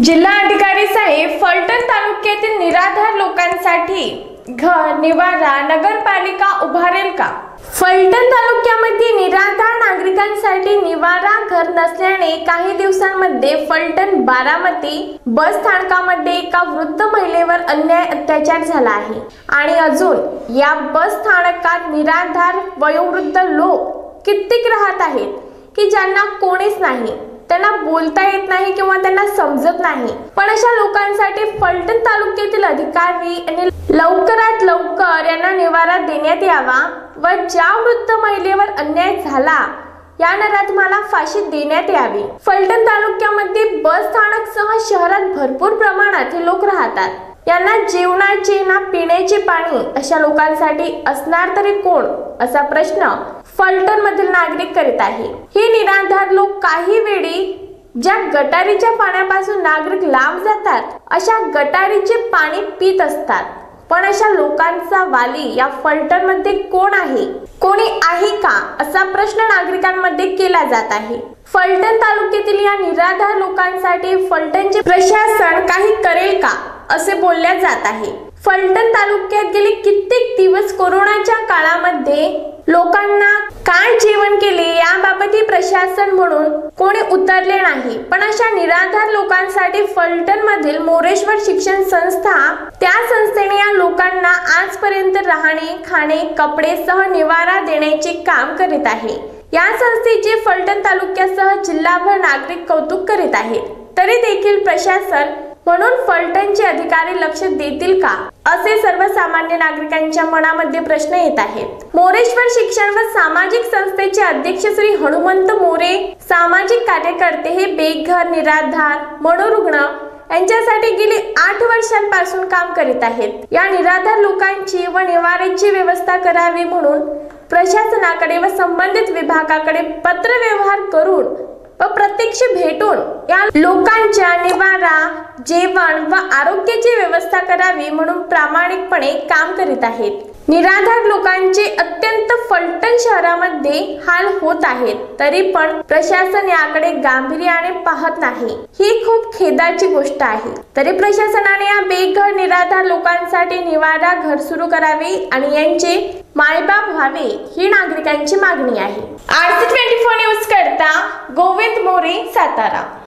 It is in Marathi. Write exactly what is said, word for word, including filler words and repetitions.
जिल्हा अधिकारी साहेब, फलटण तालुक्यातील निराधार लोकांसाठी घर निवारा नगरपालिका उभारेल का? फलटण तालुक्यामध्ये निराधार नागरिकांसाठी निवारा घर नसल्याने काही दिवसांमध्ये फलटण बारामती बस स्थानकामध्ये एका वृद्ध महिलेवर अन्याय अत्याचार झाला आहे आणि अजून या बस स्थानकात निराधार वयोवृद्ध लोक कित्येक राहत आहेत की ज्यांना कोणीच नाही, त्यांना बोलता येत नाही किंवा त्यांना समजत नाही। पण अशा लोकांसाठी फलटण तालुक्यातील अधिकारी आणि लवकरात लवकर यांना निवारा देण्यात यावा व ज्या वृद्ध महिलेवर अन्याय झाला या नराधमाला फाशी देण्यात यावी। फलटण तालुक्यामध्ये बस स्थानकसह शहरात भरपूर प्रमाणात हे लोक राहतात। यांना जेवणाचे ना पिण्याचे पाणी अशा लोकांसाठी असणार तरी कोण असा प्रश्न फलटण मधील नागरिक करीत आहे। हे निराधार लोक काही वेळी ज्या गटारीच्या पाण्यापासून नागरिक लांब जातात अशा गटारीचे पाणी पित असतात। पण अशा लोकांचा वाली या फलटण मध्ये कोण आहे, कोणी आहे का असा प्रश्न नागरिकांमध्ये केला जात आहे। फलटण तालुक्यातील या निराधार लोकांसाठी फलटणचे प्रशासन काही करेल का असे बोलले जात आहे। फलटण तालुक्यात गेले कित्येक दिवस कोरोनाच्या काळामध्ये लोकांना काय जेवण केले याबाबतही प्रशासन म्हणून कोणी उतरले नाही। पण अशा निराधार लोकांसाठी फलटण मधील मोरेश्वर शिक्षण संस्था त्या संस्थेने या लोकांना आजपर्यंत राहणे, खाणे, कपडे सह निवारा देण्याचे काम करीत आहे। या संस्थेचे फलटण तालुक्यासह जिल्हाभर नागरिक कौतुक करीत आहेत। तरी देखील प्रशासन म्हणून फलटणचे अधिकारी लक्ष देतील का असे सर्वसामान्य नागरिकांच्या मनामध्ये प्रश्न येत आहेत। मोरेश्वर शिक्षण व सामाजिक संस्थेचे अध्यक्ष श्री हनुमंत मोरे सामाजिक कार्यकर्ते हे बेघर, निराधार, मनोरुग्ण यांच्यासाठी गेली आठ वर्षांपासून काम करीत आहेत। या निराधार लोकांची व निवाऱ्याची व्यवस्था करावी म्हणून प्रशासनाकडे व संबंधित विभागाकडे पत्र व्यवहार करून व प्रत्यक्ष भेटून या लोकांच्या निवारा, जेवण व आरोग्याची व्यवस्था करावी म्हणून प्रामाणिकपणे काम करीत आहेत। निराधार लोकांचे अत्यंत फलटण शहरामध्ये हाल होत आहेत, तरी पण प्रशासन याकडे गांभीर्याने पाहत नाही, ही खूप खेदाची गोष्ट आहे। तरी प्रशासनाने या बेघर निराधार लोकांसाठी निवारा घर सुरू करावे आणि यांचे मायबाप व्हावे ही नागरिकांची मागणी आहे। R C twenty four news करता गोविंद मोरे, सातारा।